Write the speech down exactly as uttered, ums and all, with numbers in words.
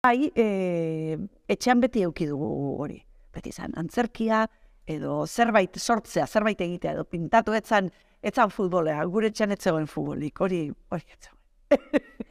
Hai, e, etxean beti euki dugu hori. Beti izan, antzerkia, edo zerbait sortzea, zerbait egitea, edo pintatu etzan, etzan futbolea, gure etxean etzegoen futbolik, hori, hori etzegoen.